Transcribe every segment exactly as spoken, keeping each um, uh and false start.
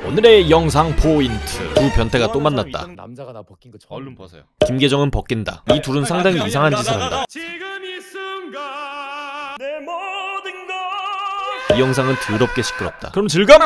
오늘의 영상 포인트. 두 변태가 또 만났다. 남자가 나 벗긴 거 처음. 얼른 벗어요. 김계정은 벗긴다. 이 둘은 상당히 이상한 짓을 한다. 이 영상은 더럽게 시끄럽다. 그럼 즐거워.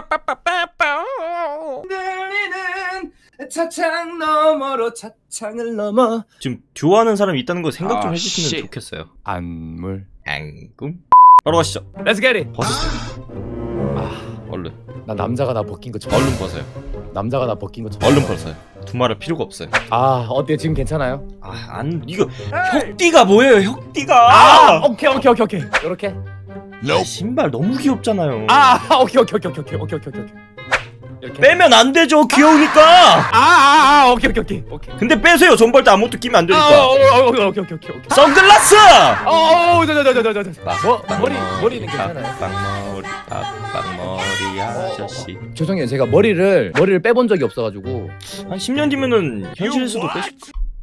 들리는 차창 너머로 차창을 넘어. 지금 듀오하는 사람이 있다는 거 생각 좀 아, 해주시면 씨. 좋겠어요. 안물. 앙금. 바로 가시죠. Let's get it. 벗으세요. 아, 얼른. 나 남자가 나 벗긴 거 처음. 얼른 벗어요. 남자가 나 벗긴 거 처음. 얼른 벗어요. 두말할 필요가 없어요. 아, 어때 지금 괜찮아요? 아, 안 이거 혁띠가 뭐예요? 혁띠가. 아, 오케이 오케이 오케이 오케이. 요렇게. 아, 신발 너무 귀엽잖아요. 아, 오케이 오케이 오케이 오케이 오케이 오케이 오케이. 이렇게. 빼면 안 되죠. 귀여우니까. 아, 아, 아, 오케이 오케이 오케이. 오케이. 근데 빼세요. 존벌 때 아무것도 끼면 안 되니까. 아, 오케이 오케이 오케이 오케이 오케이. 선글라스. 어, 어, 저저저저저 저. 뭐 머리 머리는 괜찮아요? 빵머리 빵머리 아저씨. 죄송해요. 제가 머리를 머리를 빼본 적이 없어가지고. 한 십 년 뒤면은 현실에서도 빼실.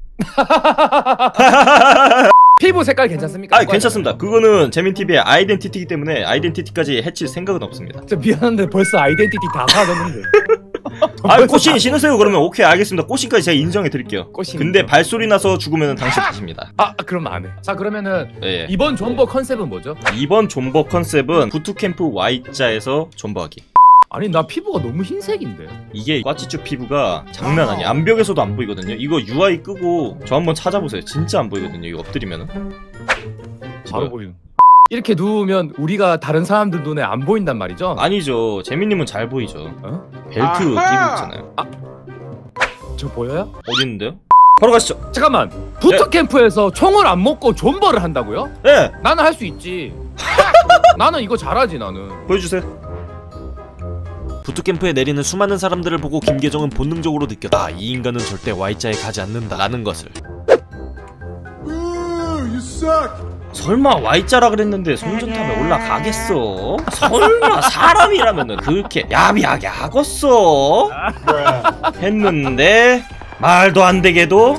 피부 색깔 괜찮습니까? 아, 괜찮습니다. 그거는 재민티비의 아이덴티티이기 때문에 아이덴티티까지 해칠 생각은 없습니다. 저 미안한데 벌써 아이덴티티 다 사줬는데. 아, 꽃신 신으세요. 그러면 오케이, 알겠습니다. 꽃신까지 제가 인정해 드릴게요. 꽃신 근데 인정. 발소리 나서 죽으면 당신 탓입니다. 아, 그럼 안 해. 자, 그러면은 예. 이번 존버 컨셉은 뭐죠? 이번 존버 컨셉은 부트캠프 Y자에서 존버하기. 아니, 나 피부가 너무 흰색인데. 이게 꽈찌쭈 피부가 장난 아니야. 암벽에서도 안 보이거든요. 이거 유아이 끄고 저 한번 찾아보세요. 진짜 안 보이거든요. 이거 엎드리면은 바로 보이는. 이렇게 누우면 우리가 다른 사람들 눈에 안 보인단 말이죠? 아니죠. 재민님은 잘 보이죠. 어? 벨트 끼고 있잖아요. 저 보여요? 어디 있는데요? 바로 가시죠. 잠깐만. 부트캠프에서 총을 안 먹고 존버를 한다고요? 네, 나는 할 수 있지. 나는 이거 잘하지, 나는. 보여주세요. 부트캠프에 내리는 수많은 사람들을 보고 김계정은 본능적으로 느꼈다. 아, 이 인간은 절대 Y자에 가지 않는다 라는 것을. 설마 Y자라 그랬는데 손전탑에 올라가겠어? 설마 사람이라면은 그렇게 야비하게 하겠어? 했는데 말도 안 되게도.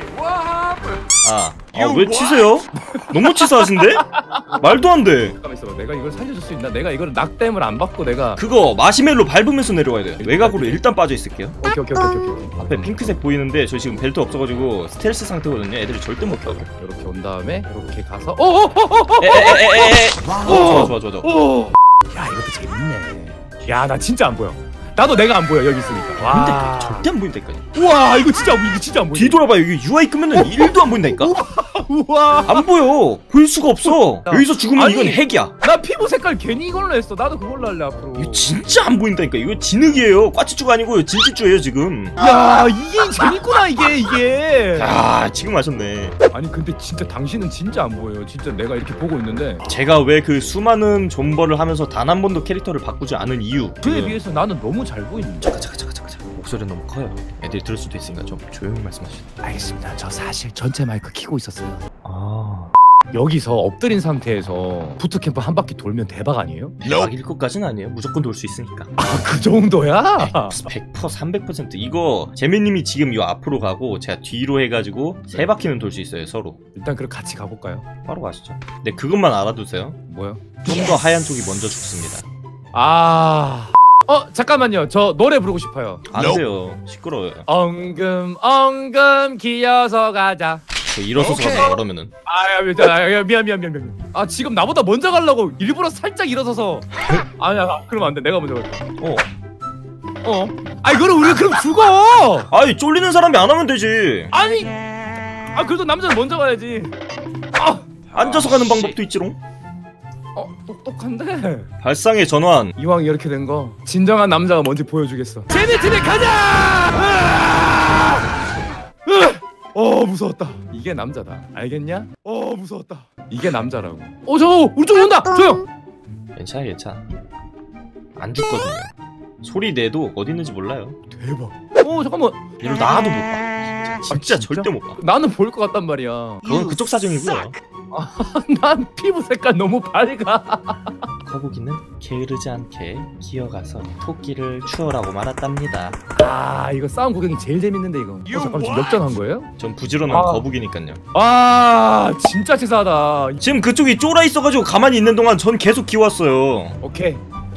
아, 아, 왜 치세요? 너무 치사하신데? 말도 안 돼. 잠깐만 있어봐. 내가 이걸 살려줄 수 있나? 내가 이걸 낙댐을 안 받고 내가. 그거 마시멜로 밟으면서 내려와야 돼요. 외곽으로 일단 빠져 있을게요. 오케이 오케이 오케이 오케이. 오케이. 앞에 핑크색 보이는데 저 지금 벨트 없어가지고 스텔스 상태거든요. 애들이 절대 못 가고. 이렇게 온 다음에 이렇게 가서. 오오오오오. 에에에에에. 좋아 좋아 좋아 좋아. 오. 야, 이것도 재밌네. 야, 나 진짜 안 보여. 나도 내가 안 보여 여기 있으니까. 근데 와. 절대 안 보인다니까요. 우와, 이거 진짜 안 보여. 이거 진짜 안 보여. 뒤돌아봐요. 여기 유아이 끄면은 일도 안 보인다니까. 우와. 안 보여. 보일 수가 없어. 여기서 죽으면 아니, 이건 핵이야. 나 피부 색깔 괜히 이걸로 했어. 나도 그걸로 할래 앞으로. 이거 진짜 안 보인다니까. 이거 진흙이에요. 꽈찌쭈가 아니고 진찌쭈예요 지금. 야, 이게 재밌구나 이게 이게. 아, 지금 아셨네. 아니 근데 진짜 당신은 진짜 안 보여요. 진짜 내가 이렇게 보고 있는데. 제가 왜 그 수많은 존버를 하면서 단 한 번도 캐릭터를 바꾸지 않은 이유. 그에 비해서 나는 너무 잘 보이는데. 잠깐 잠깐 잠깐 잠깐 잠깐. 목소리 너무 커요. 애들이 들을 수도 있으니까 좀 조용히 말씀하시죠. 알겠습니다. 저 사실 전체 마이크 켜고 있었어요. 아, 여기서 엎드린 상태에서 부트캠프 한 바퀴 돌면 대박 아니에요? 대박일 것까지는 아니에요. 무조건 돌 수 있으니까. 아, 그 정도야? 백 퍼센트 삼백 퍼센트. 이거 재민님이 지금 요 앞으로 가고 제가 뒤로 해가지고 세 바퀴는 돌 수 있어요 서로. 일단 그럼 같이 가볼까요? 바로 가시죠. 네, 그것만 알아두세요. 뭐요? 좀 더 하얀 쪽이 먼저 죽습니다. 아... 어, 잠깐만요. 저 노래 부르고 싶어요. 안 돼요. 시끄러워요. 엉금 엉금 기어서 가자. 저 일어서서 가면 그러면은. 아, 미안, 아, 미안, 미안, 미안, 미안. 아, 지금 나보다 먼저 가려고 일부러 살짝 일어서서. 아니야, 아, 그러면 안 돼. 내가 먼저 갈게. 어. 어? 아니, 그럼 우리가 그럼 죽어. 아니, 쫄리는 사람이 안 하면 되지. 아니, 아, 그래도 남자는 먼저 가야지. 아, 앉아서 가는 방법도 있지롱. 어, 똑똑한데. 발상의 전환. 이왕 이렇게 된 거 진정한 남자가 뭔지 보여주겠어. 재미팀에 가자. 어, 무서웠다. 이게 남자다. 알겠냐? 어, 무서웠다. 이게 남자라고. 어, 저 우리 쪽 온다. 저요. 괜찮아, 괜찮아. 안 죽거든요. 소리 내도 어디 있는지 몰라요. 대박. 어, 잠깐만. 이걸 나도 못 봐. 진짜, 진짜 아, 진짜? 절대 못 봐. 나는 볼 것 같단 말이야. 그건 그쪽 사정이고요. 난 피부 색깔 너무 밝아. 거북이는 게으르지 않게 기어가서 토끼를 추월하고 말았답니다. 아, 이거 싸움 구경이 제일 재밌는데 이거. 어, 잠깐만, 지금 역전한 거예요? 전 부지런한 아. 거북이니까요. 아, 진짜 치사하다. 지금 그쪽이 쫄아 있어가지고 가만히 있는 동안 전 계속 기어왔어요. 오케이.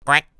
꽥.